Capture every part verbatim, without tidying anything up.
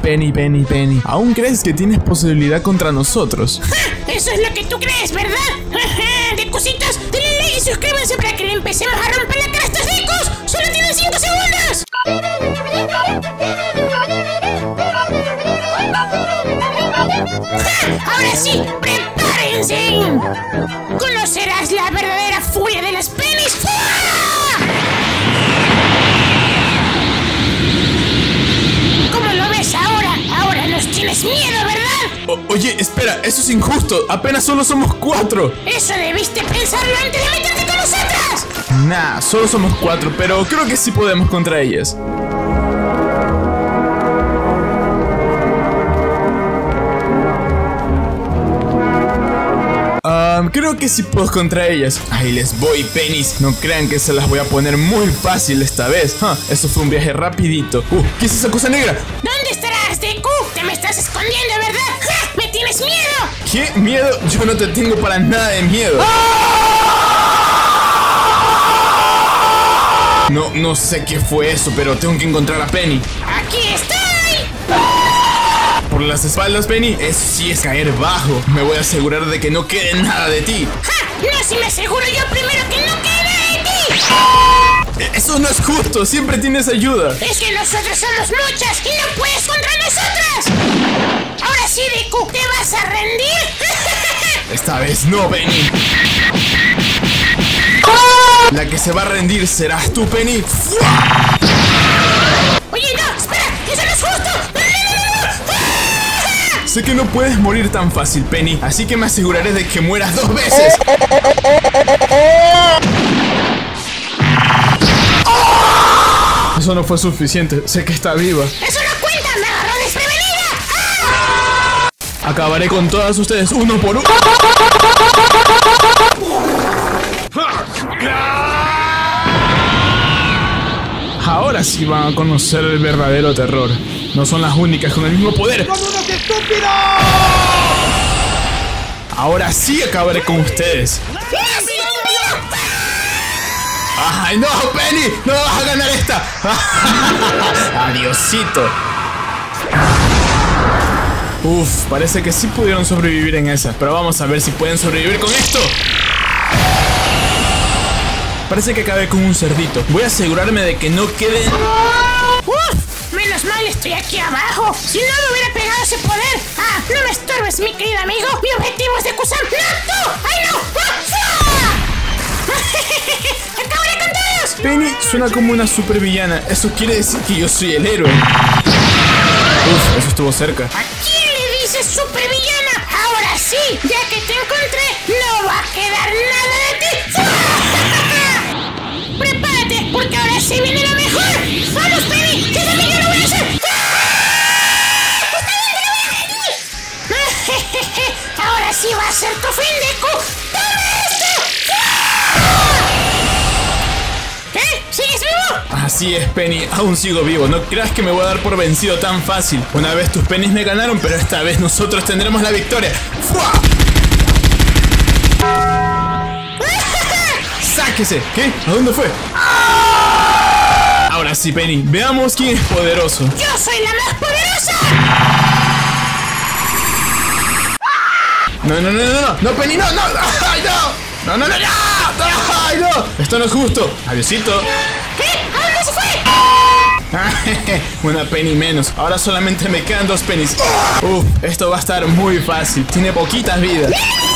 Penny, Penny, Penny. ¿Aún crees que tienes posibilidad contra nosotros? ¡Ja! Eso es lo que tú crees, ¿verdad? Decucitos, denle like y suscríbanse para que le empecemos a romper la cara a estos decus. ¡Solo tienen cinco segundos! ¡Ja! Ahora sí, prepárense. Conocerás la verdadera furia de las Pennies. ¿Cómo lo ves ahora? Ahora nos tienes miedo, ¿verdad? O oye, espera, eso es injusto. Apenas solo somos cuatro. Eso debiste pensarlo antes de meterte con nosotras. Nah, solo somos cuatro, pero creo que sí podemos contra ellas. Um, creo que sí puedo contra ellas. Ahí les voy, Pennies. No crean que se las voy a poner muy fácil esta vez. Huh, eso fue un viaje rapidito. Uh, ¿qué es esa cosa negra? ¿Dónde estarás, Deku? Te me estás escondiendo, ¿verdad? ¡Ja! ¡Me tienes miedo! ¿Qué? ¿Miedo? Yo no te tengo para nada de miedo. No, no sé qué fue eso, pero tengo que encontrar a Penny. ¡Aquí estoy! Por las espaldas, Penny, eso sí es caer bajo. Me voy a asegurar de que no quede nada de ti. ¡Ja! No, si me aseguro yo primero que no quede nada de ti. Eso no es justo, siempre tienes ayuda. Es que nosotros somos muchas y no puedes contra nosotras. Ahora sí, Deku, ¿te vas a rendir? Esta vez no, Penny. La que se va a rendir serás tú, Penny. Oye, no, espera, eso no es justo. Sé que no puedes morir tan fácil, Penny, así que me aseguraré de que mueras dos veces. Eso no fue suficiente, sé que está viva. Eso no cuenta, me agarró desprevenida. ¡Ah! Acabaré con todas ustedes uno por uno. Ahora sí van a conocer el verdadero terror. No son las únicas con el mismo poder. ¡Son unos estúpidos! Ahora sí acabaré con ustedes. ¡Ay, no, Penny! ¡No vas a ganar esta! ¡Adiosito! Uf, parece que sí pudieron sobrevivir en esa. Pero vamos a ver si pueden sobrevivir con esto. Parece que acabé con un cerdito. Voy a asegurarme de que no queden... ¡Uf! Menos mal estoy aquí abajo. Si no me hubiera pegado ese poder. ¡Ah! No me estorbes, mi querido amigo. Mi objetivo es Deku-san. ¡No, tú! ¡Ay, no! ¡Acabaré con todos! Penny suena como una supervillana. Eso quiere decir que yo soy el héroe. Uf, eso estuvo cerca. ¿A quién le dices supervillana? Ahora sí, ya que te encontré, no va a quedar nada de ti. ¡Prepárate, porque ahora sí viene lo mejor! ¡Vamos, Penny! ¡Que también yo lo voy a hacer! ¡Está bien, te lo voy a decir! ¡Ahora sí va a ser tu fin, Deku! ¡Toma esto! ¿Qué? ¿Sigues vivo? Así es, Penny, aún sigo vivo. No creas que me voy a dar por vencido tan fácil. Una vez tus Pennies me ganaron, pero esta vez nosotros tendremos la victoria. ¡Fua! ¡Sáquese! ¿Qué? ¿A dónde fue? Ahora sí, Penny, veamos quién es poderoso. ¡Yo soy la más poderosa! No, no, no, no, no, no, Penny, no, no, ay, no. No, no, no, no, ay, no. Esto no es justo. Adiosito. ¿Qué? ¿A dónde se fue? Una Penny menos. Ahora solamente me quedan dos Pennies. Uf, esto va a estar muy fácil. Tiene poquitas vidas.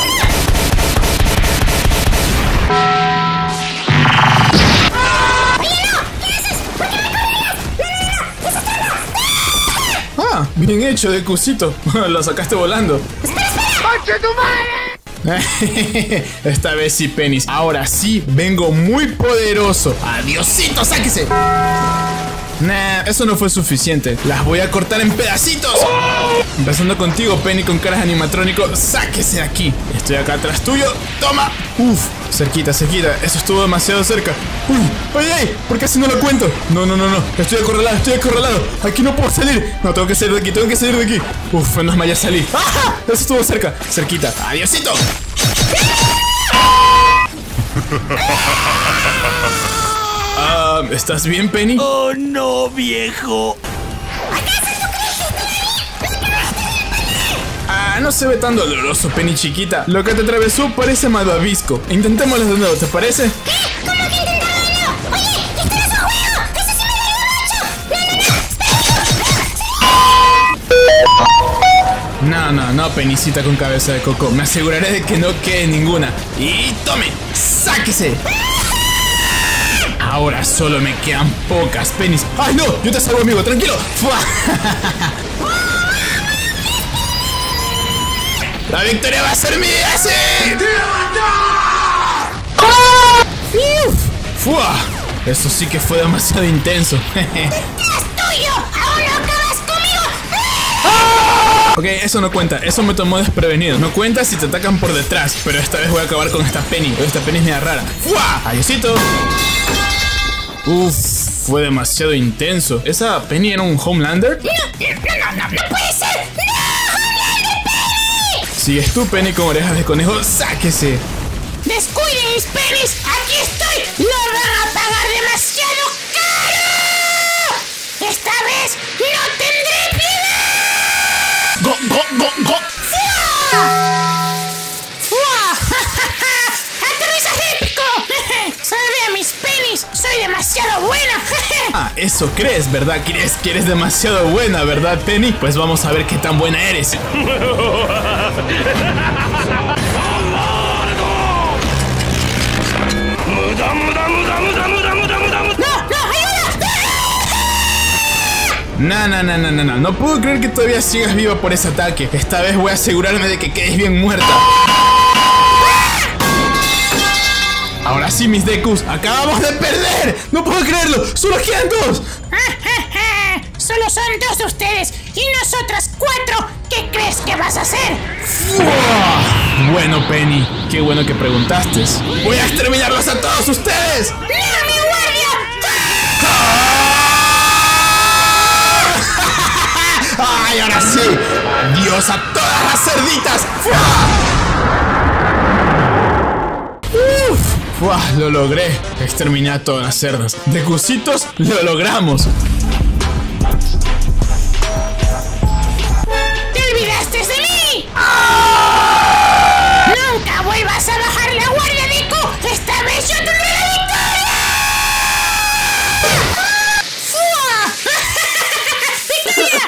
Ah, bien hecho, Deku-cito. Lo sacaste volando. ¡Conche tu madre! Esta vez sí, Pennies. Ahora sí, vengo muy poderoso. Adiosito, sáquese. Nah, eso no fue suficiente. Las voy a cortar en pedacitos. Empezando contigo, Penny, con caras animatrónico. Sáquese de aquí. Estoy acá atrás tuyo. Toma. Uf, cerquita, cerquita. Eso estuvo demasiado cerca. Uy, ay, ay, ¿por qué así no lo cuento? No, no, no, no. Estoy acorralado, estoy acorralado. Aquí no puedo salir. No, tengo que salir de aquí, tengo que salir de aquí. Uf, menos mal ya salí. ¡Ah! Eso estuvo cerca, cerquita. Adiosito. Ah, ¿estás bien, Penny? ¡Oh, no, viejo! ¿Acaso tú crees que estoy bien? no se ve tan doloroso, Penny chiquita. Lo que te atravesó parece malvavisco. Intentémoslo de nuevo, ¿te parece? ¿Qué? ¿Cómo que intentarlo de nuevo? Oye, esto no es un juego. Eso sí me dolió mucho. No, no, no. No, no, no, Penicita con cabeza de coco. Me aseguraré de que no quede ninguna. Y tome, sáquese. Ahora solo me quedan pocas Pennies. ¡Ay, no! Yo te salvo, amigo, tranquilo. ¡Fua! ¡La victoria va a ser mía! ¡Sí! ¡Fua! Eso sí que fue demasiado intenso. ¡Es tuyo! ¡Aún no acabas conmigo! Ok, eso no cuenta, eso me tomó desprevenido. No cuenta si te atacan por detrás. Pero esta vez voy a acabar con esta Penny. Esta Penny es media rara. ¡Fua! ¡Adiosito! Uf, fue demasiado intenso. ¿Esa Penny era un Homelander? ¡No, no, no, no, no puede ser! ¡No, Homelander Penny! Si es tu Penny con orejas de conejo, sáquese. ¡Descuiden mis Pennies! ¡Aquí estoy! ¡Lo van a pagar demasiado caro! ¡Esta vez no tendré piedad! ¡Go, go, go, go! ¡Fua! ¡Fua! ¡Aterrizaje épico! ¡Salve a mis Pennies! ¡Soy demasiado buena! Ah, eso crees, ¿verdad? ¿Crees que eres demasiado buena, verdad, Penny? Pues vamos a ver qué tan buena eres. No, no, no, no, no, no. No puedo creer que todavía sigas viva por ese ataque. Esta vez voy a asegurarme de que quedes bien muerta. Ahora sí, mis Dekus, acabamos de perder. No puedo creerlo, solo quedan dos. Solo son dos de ustedes y nosotras cuatro. ¿Qué crees que vas a hacer? ¡Fua! Bueno, Penny, qué bueno que preguntaste. Voy a exterminarlos a todos ustedes. ¡No, mi guardia! ¡Ay, ahora sí! ¡Adiós a todas las cerditas! ¡Fua! ¡Uf! ¡Fua! Lo logré. Exterminé a todas las cerdas. De gusitos, lo logramos. ¡Te olvidaste de mí! ¡Nunca vuelvas a bajar la guardia, Deku! ¡Esta vez yo tendré la victoria! ¡Fua! ¡Victoria!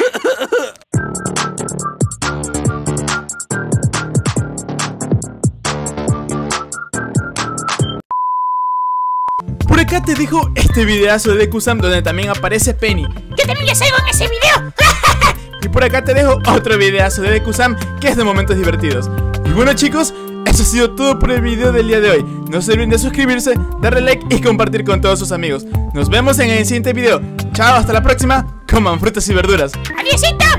Por acá te dejo este videazo de Deku-san donde también aparece Penny. ¡Yo también ya salgo en ese video! Y por acá te dejo otro videazo de Deku-san que es de momentos divertidos. Y bueno, chicos, eso ha sido todo por el video del día de hoy. No se olviden de suscribirse, darle like y compartir con todos sus amigos. Nos vemos en el siguiente video. Chao, hasta la próxima. Coman frutas y verduras. ¡Adiósito!